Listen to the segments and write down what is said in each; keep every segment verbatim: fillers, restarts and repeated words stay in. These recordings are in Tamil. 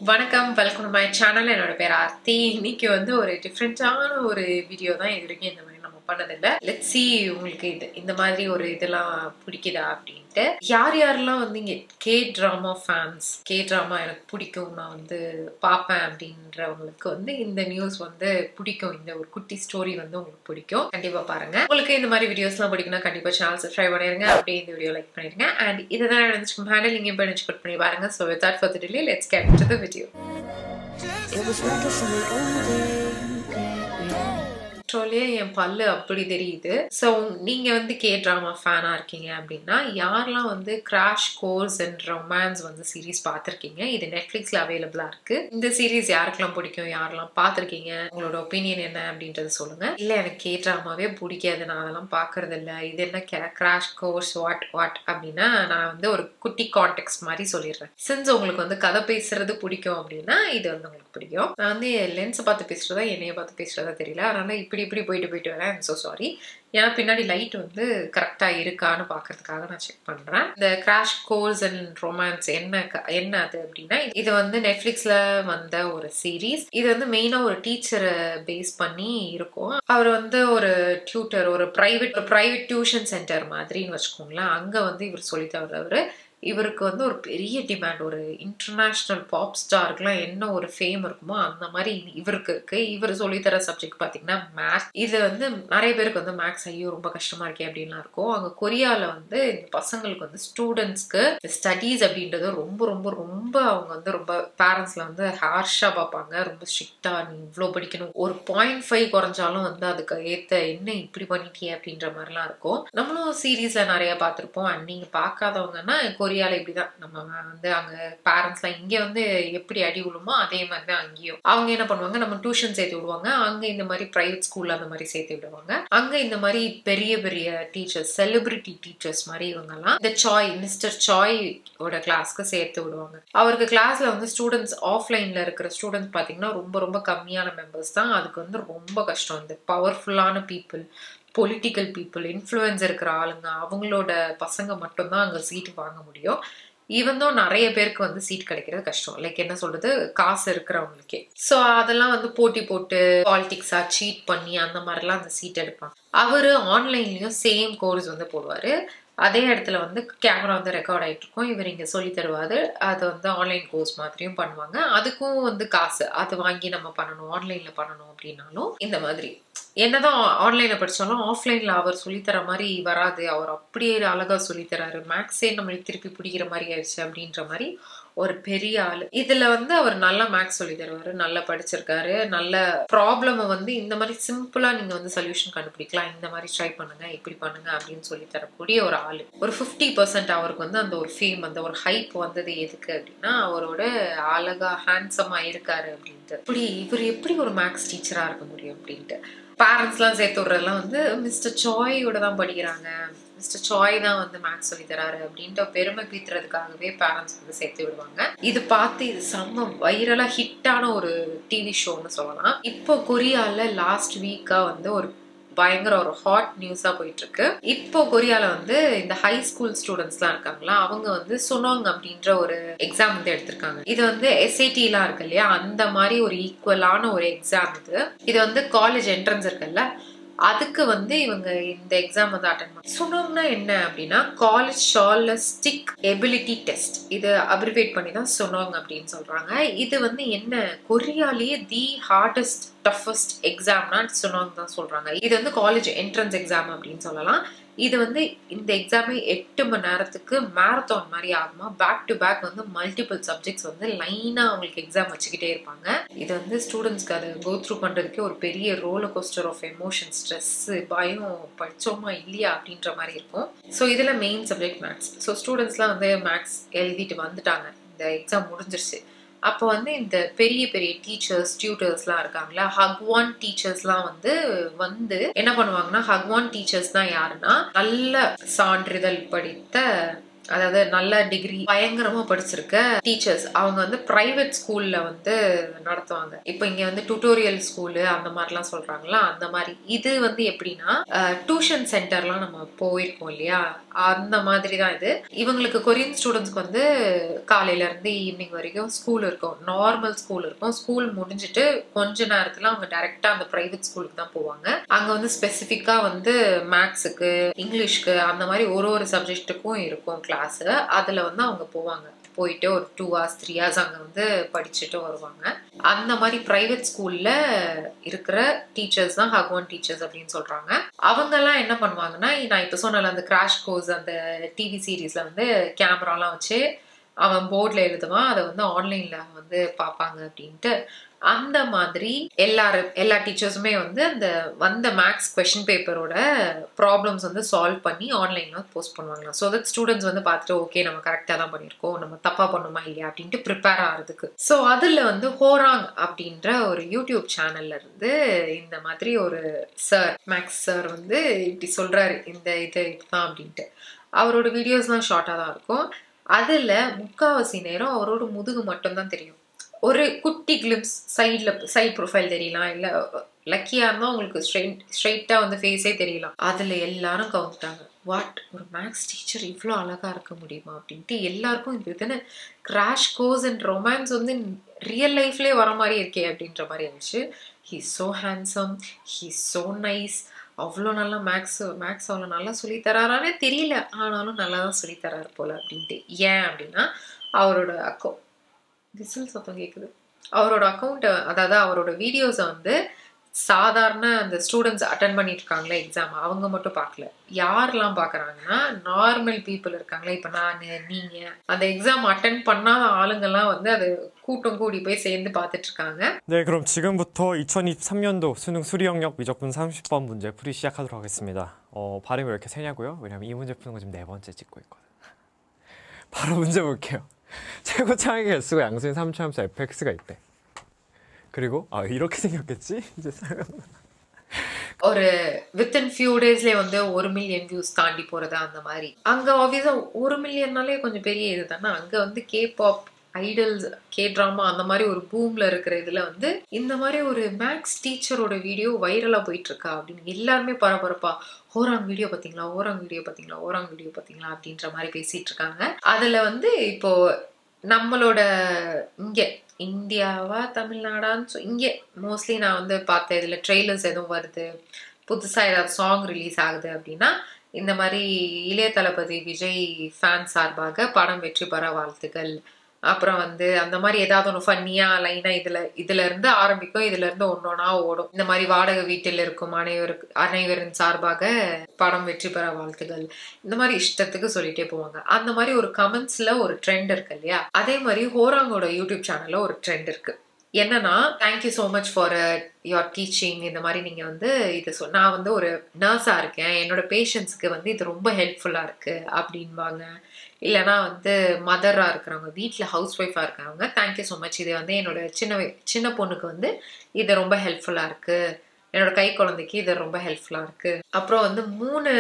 வணக்கம், வெல்கம் டு மை சேனல். என்னோட பேர் ஆர்த்தி. இன்னைக்கு வந்து ஒரு டிஃப்ரெண்டான ஒரு வீடியோ தான். இது வரைக்கும் இந்த மாதிரி நம்ம பண்ணதில்லை. லெட்ஸ் சி உங்களுக்கு இது இந்த மாதிரி ஒரு இதெல்லாம் பிடிக்குதா அப்படின்ட்டு. யார் யாரெல்லாம் வந்து இங்கே K drama fans, K drama எனக்கு பிடிக்கும், நான் வந்து பார்ப்பேன் அப்படின்றவங்களுக்கு வந்து இந்த நியூஸ் வந்து பிடிக்கும். இந்த ஒரு குட்டி ஸ்டோரி வந்து உங்களுக்கு பிடிக்கும். கண்டிப்பா பாருங்க. உங்களுக்கு இந்த மாதிரி வீடியோஸ்லாம் பிடிக்கும்னா கண்டிப்பா சேனல் சப்ஸ்கிரைப் பண்ணிருங்க. அப்படியே இந்த வீடியோ லைக் பண்ணிருங்க. அண்ட் இதுதான் நினைச்சுக்கோங்க ஹேண்டில் நீங்க இப்போ நினைச்சு பண்ணி பாருங்க. So without further delay let's get into the video. It was like a sunny old day. என் பல்லு அப்படி தெரியுது. ஸோ நீங்க வந்து கே ட்ராமா ஃபேனா இருக்கீங்க அப்படின்னா யாரெல்லாம் வந்து கிராஷ் கோர்ஸ் அண்ட் ரொமான்ஸ் வந்து சீரீஸ் பார்த்துருக்கீங்க. இது நெட்ஃபிளிக்ஸ்ல அவைலபிளா இருக்கு. இந்த சீரீஸ் யாருக்கெல்லாம் பிடிக்கும், யாரெல்லாம் பார்த்துருக்கீங்க, உங்களோட ஒப்பீனியன் என்ன அப்படின்றத சொல்லுங்க. இல்ல எனக்கு கே ட்ராமாவே பிடிக்காது, நான் அதெல்லாம் பாக்குறது இல்லை, இது என்ன கிராஷ் கோர்ஸ் வாட் வாட் அப்படின்னா நான் வந்து ஒரு குட்டி கான்டெக்ஸ்ட் மாதிரி சொல்லிடுறேன். சின்ஸ் உங்களுக்கு வந்து கதை பேசுறது பிடிக்கும் அப்படின்னா இது வந்து உங்களுக்கு பிடிக்கும். நான் வந்து லென்ஸை பார்த்து பேசுறதா என்னைய பார்த்து பேசுறதா தெரியல, அதனால இப்படி இப்படி போயிட்டு போயிட்டு வரேன். So sorry. ஏன்னா பின்னாடி லைட் வந்து கரெக்டா இருக்கான்னு பாக்குறதுக்காக நான் செக் பண்றேன். இந்த கிராஷ் கோர்ஸ் அண்ட் ரொமான்ஸ் என்ன என்ன அது அப்படின்னா இது வந்து நெட்ஃபிளிக்ஸ்ல வந்த ஒரு சீரீஸ். இது வந்து மெயினா ஒரு டீச்சரை பேஸ் பண்ணி இருக்கும். அவர் வந்து ஒரு டியூட்டர், ஒரு பிரைவேட் பிரைவேட் டியூஷன் சென்டர் மாதிரின்னு வச்சுக்கோங்களேன். அங்க வந்து இவர் சொல்லி தர்றவரு. இவருக்கு வந்து ஒரு பெரிய டிமாண்ட், ஒரு இன்டர்நேஷ்னல் பாப் ஸ்டாருக்குலாம் என்ன ஒரு ஃபேம் இருக்குமோ அந்த மாதிரி இவருக்கு இருக்கு. இவர் சொல்லித்தர சப்ஜெக்ட் பார்த்தீங்கன்னா மேத்ஸ். இது வந்து நிறைய பேருக்கு வந்து மேத்ஸ் ஐயோ ரொம்ப கஷ்டமா இருக்கே அப்படின்லாம் இருக்கும். அங்கே கொரியாவில் வந்து இந்த பசங்களுக்கு வந்து ஸ்டூடெண்ட்ஸ்க்கு ஸ்டடீஸ் அப்படின்றது ரொம்ப ரொம்ப ரொம்ப அவங்க வந்து ரொம்ப பேரண்ட்ஸ்ல வந்து ஹார்ஷா பார்ப்பாங்க. ரொம்ப ஸ்ட்ரிக்டா நீ இவ்வளோ படிக்கணும், ஒரு பாயிண்ட் ஃபைவ் குறைஞ்சாலும் வந்து அதுக்கு ஏற்ற என்ன இப்படி பண்ணிட்டியே அப்படின்ற மாதிரிலாம் இருக்கும். நம்மளும் சீரீஸ்ல நிறைய பார்த்துருப்போம். அண்ட் நீங்க பார்க்காதவங்கன்னா கொரியால இப்படிதான் நம்ம வந்து அங்க பேரண்ட்ஸ்லாம் இங்க வந்து எப்படி அடி விழுமோ அதே மாதிரிதான் அங்கேயும். அவங்க என்ன பண்ணுவாங்க, நம்ம டியூஷன் சேர்த்து விடுவாங்க. அங்க இந்த மாதிரி பிரைவேட் ஸ்கூல்ல அந்த மாதிரி சேர்த்து விடுவாங்க. அங்க இந்த மாதிரி பெரிய பெரிய டீச்சர்ஸ், செலிபிரிட்டி டீச்சர்ஸ் மாதிரி இவங்க எல்லாம் இந்த சாய் மிஸ்டர் சாய் ஓட கிளாஸ்க்கு சேர்த்து விடுவாங்க. அவருக்கு கிளாஸ்ல வந்து ஸ்டூடெண்ட்ஸ் ஆஃப்லைன்ல இருக்கிற ஸ்டூடெண்ட்ஸ் பாத்தீங்கன்னா ரொம்ப ரொம்ப கம்மியான மெம்பர்ஸ் தான். அதுக்கு வந்து ரொம்ப கஷ்டம். இந்த பவர்ஃபுல்லான பீப்புள், பொலிட்டிக்கல் பீப்புள், இன்ஃப்ளூயன்ஸ் இருக்கிற ஆளுங்க, அவங்களோட பசங்க மட்டும்தான் அங்கே சீட்டு வாங்க முடியும். ஈவன் நிறைய பேருக்கு வந்து சீட் கிடைக்கிறது கஷ்டம். லைக் என்ன சொல்றது, காசு இருக்கிறவங்களுக்கே. ஸோ அதெல்லாம் வந்து போட்டி போட்டு பாலிடிக்ஸா சீட் பண்ணி அந்த மாதிரிலாம் அந்த சீட் எடுப்பாங்க. அவரு ஆன்லைன்லயும் சேம் கோர்ஸ் வந்து போடுவாரு. அதே இடத்துல வந்து கேமரா வந்து ரெக்கார்ட் ஆகிட்டு இருக்கும். இவர் இங்கே சொல்லி தருவாரு. அது வந்து ஆன்லைன் கோர்ஸ் மாதிரியும் பண்ணுவாங்க. அதுக்கும் வந்து காசு அது வாங்கி நம்ம பண்ணணும், ஆன்லைன்ல பண்ணணும் அப்படின்னாலும் இந்த மாதிரி என்னதான் ஆன்லைன்ல படிச்சாலும் ஆஃப்லைன்ல அவர் சொல்லித்தர மாதிரி வராது. அவர் அப்படியே அழகா சொல்லித்தராரு. மேக்ஸே நம்மளுக்கு திருப்பி பிடிக்கிற மாதிரி ஆயிடுச்சு அப்படின்ற மாதிரி ஒரு பெரிய ஆளு. இதுல வந்து அவர் நல்லா மேக்ஸ் சொல்லி தருவாரு, நல்லா படிச்சிருக்காரு. நல்ல ப்ராப்ளம் வந்து இந்த மாதிரி சிம்பிளா நீங்க வந்து சொல்யூஷன் கண்டுபிடிக்கலாம், இந்த மாதிரி ட்ரை பண்ணுங்க, இப்படி பண்ணுங்க அப்படின்னு சொல்லி தரக்கூடிய ஒரு ஆளு. ஒரு பிப்டி பர்சன்ட் அவருக்கு வந்து அந்த ஒரு ஃபேம், அந்த ஒரு ஹைப் வந்தது எதுக்கு அப்படின்னா அவரோட அழகா ஹேண்ட்ஸமா இருக்காரு அப்படின்ட்டு. இப்படி இவர் எப்படி ஒரு மேக்ஸ் டீச்சரா இருக்க முடியும் அப்படின்ட்டு பேரண்ட்ஸ்லாம் சேர்த்து விடுறதுலாம் வந்து மிஸ்டர் சாயோட தான் படிக்கிறாங்க, மிஸ்டர் சாய் தான் வந்து மேக்ஸ் சொல்லி தராரு அப்படின்ட்டு பெருமை பீத்துறதுக்காகவே பேரண்ட்ஸ் வந்து சேர்த்து விடுவாங்க. இது பார்த்து இது செம்ம வைரலா ஹிட்டான ஒரு டிவி ஷோன்னு சொல்லலாம். இப்போ கொரியால லாஸ்ட் வீக்கா வந்து ஒரு பயங்கர ஒரு ஹாட் நியூஸா போயிட்டு இருக்கு. இப்போ கொரியால வந்து இந்த ஹை ஸ்கூல் ஸ்டூடெண்ட்ஸ் எல்லாம் இருக்காங்களா, அவங்க வந்து சுனோங் அப்படின்ற ஒரு எக்ஸாம் வந்து எடுத்திருக்காங்க. இது வந்து எஸ்ஏடி எல்லாம் இருக்கு இல்லையா, அந்த மாதிரி ஒரு ஈக்குவலான ஒரு எக்ஸாம் இது. இது வந்து காலேஜ் என்ட்ரன்ஸ் இருக்குல்ல, அதுக்கு வந்து இவங்க இந்த எக்ஸாம் வந்து அட்டெண்ட் பண்ண. சுனோங்னா என்ன அப்படின்னா காலேஜ் ஜர்னலிஸ்டிக் எபிலிட்டி டெஸ்ட். இது அப்ரிவேட் பண்ணி தான் சுனோங் அப்படின்னு சொல்றாங்க. இது வந்து என்ன கொரியாலேயே தி ஹார்டஸ்ட் டஃபஸ்ட் எக்ஸாம்னா சுனோங் தான் சொல்றாங்க. இது வந்து காலேஜ் என்ட்ரன்ஸ் எக்ஸாம் அப்படின்னு சொல்லலாம். இது வந்து இந்த எக்ஸாமே எட்டு மணி நேரத்துக்கு மேரத்தான் மாதிரி ஆகுமா. பேக் டு பேக் வந்து மல்டிபிள் சப்ஜெக்ட்ஸ் வந்து லைனா அவங்களுக்கு எக்ஸாம் வச்சுக்கிட்டே இருப்பாங்க. இது வந்து ஸ்டூடெண்ட்ஸ்க்கு அதை கோ த்ரூ பண்றதுக்கே ஒரு பெரிய roller coaster of emotion, stress, பயம், படிச்சோமா இல்லையா அப்படின்ற மாதிரி இருக்கும். ஸோ இதுல மெயின் சப்ஜெக்ட் மேக்ஸ். ஸோ ஸ்டூடெண்ட்ஸ்லாம் வந்து மேக்ஸ் எழுதிட்டு வந்துட்டாங்க, இந்த எக்ஸாம் முடிஞ்சிருச்சு. அப்போ வந்து இந்த பெரிய பெரிய டீச்சர்ஸ், டியூட்டர்ஸ்லாம் இருக்காங்களா, ஹக்வான் டீச்சர்ஸ்லாம் வந்து வந்து என்ன பண்ணுவாங்கன்னா, ஹக்வான் டீச்சர்ஸ் தான் யாருன்னா நல்ல சான்றிதழ் படித்த அதாவது நல்ல டிகிரி பயங்கரமா படிச்சிருக்க டீச்சர்ஸ் அவங்க வந்து பிரைவேட் ஸ்கூல்ல வந்து நடத்துவாங்க. இப்போ இங்க வந்து டியூட்டோரியல் ஸ்கூலு அந்த மாதிரிலாம் சொல்றாங்களா, அந்த மாதிரி. இது வந்து எப்படின்னா டியூஷன் சென்டர்லாம் நம்ம போயிருக்கோம் இல்லையா, அந்த மாதிரி தான் இது. இவங்களுக்கு கொரியன் ஸ்டூடெண்ட்ஸ்க்கு வந்து காலையில இருந்து ஈவினிங் வரைக்கும் ஸ்கூல் இருக்கும், நார்மல் ஸ்கூல் இருக்கும். ஸ்கூல் முடிஞ்சிட்டு கொஞ்ச நேரத்துல அவங்க டைரக்டா அந்த பிரைவேட் ஸ்கூலுக்கு தான் போவாங்க. அங்க வந்து ஸ்பெசிஃபிக்கா வந்து மேக்ஸுக்கு, இங்கிலீஷ்க்கு அந்த மாதிரி ஒரு ஒரு சப்ஜெக்ட்டுக்கும் இருக்கும் கிளாஸ். அதுல வந்து அவங்க போவாங்க. போயிட்டு ஒரு டூ ஹவர்ஸ் த்ரீ ஹவர்ஸ் அங்க வந்து படிச்சுட்டு வருவாங்க. அந்த மாதிரி பிரைவேட் ஸ்கூல்ல இருக்கிற டீச்சர்ஸ் தான் ஹக்வான் டீச்சர்ஸ் அப்படின்னு சொல்றாங்க. அவங்க எல்லாம் என்ன பண்ணுவாங்கன்னா, நான் இப்ப சொன்னல அந்த கிராஷ் கோர்ஸ் அந்த டிவி சீரீஸ்ல வந்து கேமராலாம் வச்சு அவன் போர்ட்ல எழுதுவான், அதை வந்து ஆன்லைன்ல வந்து பார்ப்பாங்க அப்படின்ட்டு. அந்த மாதிரி எல்லாரும் எல்லா டீச்சர்ஸுமே வந்து அந்த வந்த மேக்ஸ் கொஸ்டின் பேப்பரோட ப்ராப்ளம்ஸ் வந்து சால்வ் பண்ணி ஆன்லைன்ல போஸ்ட் பண்ணுவாங்க. ஸோ தட் ஸ்டூடெண்ட்ஸ் வந்து பார்த்துட்டு ஓகே நம்ம கரெக்டாக தான் பண்ணியிருக்கோம், நம்ம தப்பா பண்ணுமா இல்லையா அப்படின்ட்டு ப்ரிப்பேர் ஆகிறதுக்கு. ஸோ அதில் வந்து ஹோராங் அப்படின்ற ஒரு யூடியூப் சேனல்ல இருந்து இந்த மாதிரி ஒரு சார், மேக்ஸ் சார் வந்து இப்படி சொல்றாரு, இந்த இது இதுதான் அப்படின்ட்டு. அவரோட வீடியோஸ்லாம் ஷார்ட்டாக தான் இருக்கும். அதில் முக்காவாசி நேரம் அவரோட முதுகு மட்டும்தான் தெரியும். ஒரு குட்டி கிளிம்ஸ் சைடில் சைட் ப்ரொஃபைல் தெரியலாம், இல்லை லக்கியாக இருந்தால் உங்களுக்கு ஸ்ட்ரெயிட் ஸ்ட்ரெயிட்டாக வந்து ஃபேஸே தெரியலாம். அதில் எல்லாரும் கவுந்துட்டாங்க, வாட் ஒரு மேக்ஸ் டீச்சர் இவ்வளோ அழகாக இருக்க முடியுமா அப்படின்ட்டு. எல்லாருக்கும் இது இதுன்னு கிராஷ் கோர்ஸ் அண்ட் ரொமான்ஸ் வந்து ரியல் லைஃப்லேயே வர மாதிரி இருக்கே அப்படின்ற மாதிரி இருந்துச்சு. He so handsome, he so nice, அவ்வளோ நல்லா மேக்ஸ் மேக்ஸ் அவ்வளோ நல்லா சொல்லித்தரானே தெரியல, ஆனாலும் நல்லா தான் சொல்லித்தராரு போல அப்படின்ட்டு. ஏன் அப்படின்னா அவரோட அக்கௌண்ட் விசில் சத்தம் கேட்குது. அவரோட அக்கௌண்ட், அதாவது அவரோட வீடியோஸை வந்து சாதாரண அந்த ஸ்டூடெண்ட்ஸ் அட்டன் பண்ணிட்டு இருக்காங்களே எக்ஸாம், அவங்க மட்டும் பார்க்கல. யாரெல்லாம் பார்க்குறாங்கன்னா நார்மல் பீப்புள் இருக்காங்களே, இப்போ நான் நீங்கள் அந்த எக்ஸாம் அட்டன் பண்ணாத ஆளுங்கெல்லாம் வந்து அது கூட்டம் கூடி போய் சேர்ந்து பார்த்துட்டு இருக்காங்க. 네, 그럼 지금부터 이천이십삼 년도 수능 수리 영역 미적분 삼십 번 문제 풀이 시작하도록 하겠습니다. 어, 발음이 왜 이렇게 세냐고요? 왜냐면 이 문제 푸는 거 지금 네 번째 찍고 있거든. 바로 문제 볼게요. 최고 창의 개수가 양수인 삼 차 함수 에프엑스가 있대. 그리고 아 이렇게 생겼겠지? 이제 ஒரு வித்தின் ஃபியூ டேஸ்லேயே வந்து ஒரு மில்லியன் வியூஸ் தாண்டி போகிறது அந்த மாதிரி. அங்கே ஆப்வியஸாக ஒரு மில்லியன்னாலே கொஞ்சம் பெரிய இது தானே. அங்கே வந்து K pop, idols, K drama அந்த மாதிரி ஒரு பூமில் இருக்கிற இதில் வந்து இந்த மாதிரி ஒரு மேக்ஸ் டீச்சரோட வீடியோ வைரலாக போயிட்டுருக்கா அப்படின்னு எல்லாருமே பரபரப்பா ஓராங் வீடியோ பார்த்தீங்களா, ஓராங் வீடியோ பார்த்தீங்களா, ஓராங் வீடியோ பார்த்தீங்களா அப்படின்ற மாதிரி பேசிகிட்டு இருக்காங்க. அதில் வந்து இப்போது நம்மளோட இங்கே இந்தியாவா தமிழ்நாடான்னு இங்கே மோஸ்ட்லி நான் வந்து பார்த்தேன், இதில் ட்ரெய்லர்ஸ் எதுவும் வருது, புதுசாக ஏதாவது சாங் ரிலீஸ் ஆகுது அப்படின்னா இந்த மாதிரி இளைய தளபதி விஜய் ஃபேன் சார்பாக படம் வெற்றி பெற வாழ்த்துக்கள், அப்புறம் வந்து அந்த மாதிரி ஏதாவது ஒன்று ஃபன்னியாக லைனாக இதில் இதுல இருந்து ஆரம்பிக்கும், இதுல இருந்து ஒன்னொன்னா ஓடும். இந்த மாதிரி வாடகை வீட்டில் இருக்கும் அனைவருக்கு அனைவரின் சார்பாக படம் வெற்றி பெற வாழ்த்துக்கள், இந்த மாதிரி இஷ்டத்துக்கு சொல்லிட்டே போவாங்க. அந்த மாதிரி ஒரு கமெண்ட்ஸ்ல ஒரு ட்ரெண்ட் இருக்கு இல்லையா, அதே மாதிரி ஹோராங்கோட யூடியூப் சேனல்ல ஒரு ட்ரெண்ட் இருக்கு. என்னன்னா, thank you so much for your teaching, இந்த மாதிரி நீங்கள் வந்து இது சொல் நான் வந்து ஒரு நர்ஸாக இருக்கேன், என்னோட பேஷண்ட்ஸுக்கு வந்து இது ரொம்ப ஹெல்ப்ஃபுல்லாக இருக்குது அப்படின்பாங்க. இல்லைனா வந்து மதராக இருக்கிறவங்க, வீட்டில் ஹவுஸ் ஒய்ஃபாக இருக்கிறவங்க, தேங்க்யூ ஸோ மச், இது வந்து என்னோட சின்ன சின்ன பொண்ணுக்கு வந்து இது ரொம்ப ஹெல்ப்ஃபுல்லாக இருக்குது, என்னோட கை குழந்தைக்கு இது ரொம்ப ஹெல்ப்ஃபுல்லாக இருக்குது. அப்புறம் வந்து மூணு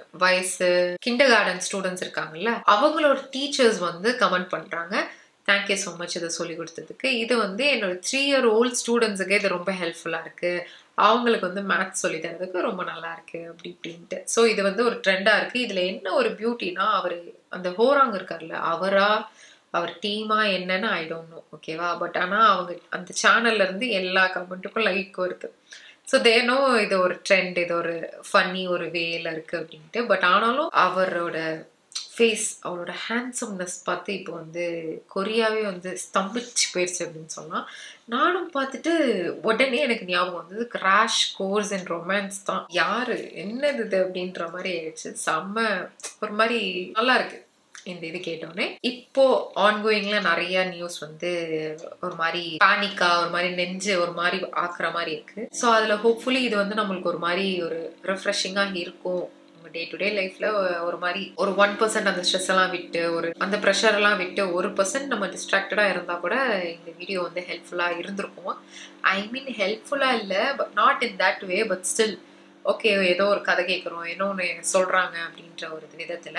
வயசு கிண்டர் கார்டன் ஸ்டூடெண்ட்ஸ் இருக்காங்கல்ல, அவங்களோட டீச்சர்ஸ் வந்து கமெண்ட் பண்ணுறாங்க, தேங்க்யூ ஸோ மச் இதை சொல்லி கொடுத்ததுக்கு. இது வந்து என்னோட த்ரீ இயர் ஓல்ட் ஸ்டூடெண்ட்ஸுக்கு இது ரொம்ப ஹெல்ப்ஃபுல்லாக இருக்குது, அவங்களுக்கு வந்து மேத்ஸ் சொல்லி தரதுக்கு ரொம்ப நல்லா இருக்குது அப்படி இப்படின்ட்டு. ஸோ இது வந்து ஒரு ட்ரெண்டாக இருக்குது. இதில் என்ன ஒரு பியூட்டினா, அவர் அந்த ஹோராங் இருக்கார்ல, அவரா அவர் டீமா என்னன்னு ஐ டோன்ட் நோ, ஓகேவா. பட் ஆனால் அவங்க அந்த சேனல்ல இருந்து எல்லா கமெண்ட்டுக்கும் லைக் வருது. ஸோ தேனோ இது ஒரு ட்ரெண்ட், இது ஒரு ஃபன்னி ஒரு வேல இருக்குது அப்படின்ட்டு. பட் ஆனாலும் அவரோட ஃபேஸ், அவரோட ஹேண்ட்ஸம்னஸ் பார்த்து இப்போ வந்து கொரியாவே வந்து ஸ்தம்பிச்சு போயிடுச்சு அப்படின்னு சொல்லலாம். நானும் பார்த்துட்டு உடனே எனக்கு ஞாபகம் வந்தது கிராஷ் கோர்ஸ் அண்ட் ரொமான்ஸ் தான். யாரு என்னது இது அப்படின்ற மாதிரி ஆயிடுச்சு. செம்ம ஒரு மாதிரி நல்லா இருக்கு இந்த இது கேட்டோன்னே. இப்போ ஆன்கோயிங்ல நிறைய நியூஸ் வந்து ஒரு மாதிரி பேனிக்கா, ஒரு மாதிரி நெஞ்சு ஒரு மாதிரி ஆக்குற மாதிரி இருக்கு. ஸோ அதுல ஹோப்ஃபுல்லி இது வந்து நம்மளுக்கு ஒரு மாதிரி ஒரு ரெஃப்ரெஷிங்கா இருக்கும். டே டு டே லைஃப்ல ஒரு மாதிரி ஒரு ஒன் பர்சன்ட் அந்த ஸ்ட்ரெஸ் எல்லாம் விட்டு, ஒரு அந்த ப்ரெஷர் எல்லாம் விட்டு ஒரு பர்சன்ட் நம்ம டிஸ்ட்ராக்டடா இருந்தா கூட இந்த வீடியோ வந்து ஹெல்ப்ஃபுல்லா இருந்திருக்கும். ஐ மீன் ஹெல்ப்ஃபுல்லா இல்லை, but not in that way, but still okay, ஏதோ ஒரு கதை கேட்குறோம், ஏதோ ஒன்று சொல்றாங்க அப்படின்ற ஒரு விதத்துல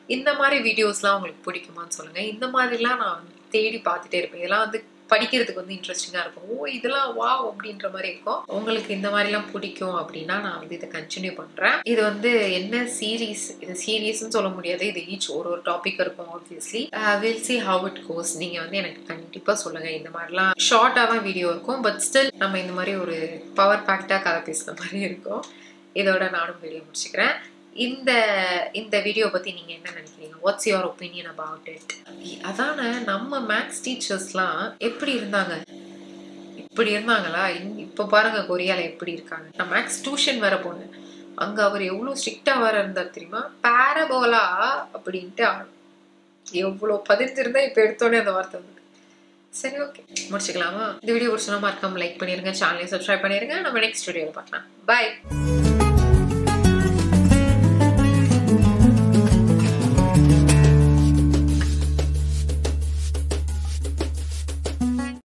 இந்த மாதிரி வீடியோஸ்லாம் உங்களுக்கு பிடிக்குமான்னு சொல்லுங்க. இந்த மாதிரிலாம் நான் தேடி பார்த்துட்டே இருப்பேன். இதெல்லாம் வந்து படிக்கிறதுக்கு வந்து இன்ட்ரெஸ்டிங்காக இருக்கும். ஓ இதெல்லாம் வா அப்படின்ற மாதிரி இருக்கும். உங்களுக்கு இந்த மாதிரிலாம் பிடிக்கும் அப்படின்னா நான் வந்து இதை கண்டினியூ பண்ணுறேன். இது வந்து என்ன சீரீஸ், இது சீரீஸ்ன்னு சொல்ல முடியாது, இது ஈச் ஒரு ஒரு டாபிக் இருக்கும். Obviously will see how it goes. நீங்கள் வந்து எனக்கு கண்டிப்பாக சொல்லுங்கள். இந்த மாதிரிலாம் ஷார்ட்டாக தான் வீடியோ இருக்கும், பட் ஸ்டில் நம்ம இந்த மாதிரி ஒரு பவர் பேக்டாக கதை பேசுகிற மாதிரி இருக்கும். இதோட நானும் வீடியோ முடிச்சுக்கிறேன். இந்த இந்த வீடியோ பற்றி நீங்கள் என்ன நினைக்கிறீங்க? What's your opinion about it? அதான நம்ம மேக்ஸ் டீச்சர்ஸ்லாம் எப்படி இருந்தாங்க? இப்படி இருந்தாங்களா? இப்போ பாருங்க கொரியாவில் எப்படி இருக்காங்க. நான் மேக்ஸ் டியூஷன் வேற போனேன். அங்கே அவர் எவ்வளோ ஸ்ட்ரிக்டாக வேற இருந்தார் தெரியுமா? பேரபோலா அப்படின்ட்டு எவ்வளோ பதிஞ்சிருந்தா இப்போ எடுத்தோடனே அந்த வார்த்தை வந்து. சரி, ஓகே, முடிச்சுக்கலாமா? இந்த வீடியோ பிடிச்சா மறக்காம லைக் பண்ணிருங்க, சேனலை சப்ஸ்கிரைப் பண்ணிருங்க. நம்ம நெக்ஸ்ட் வீடியோவில் பார்க்கலாம். பாய்.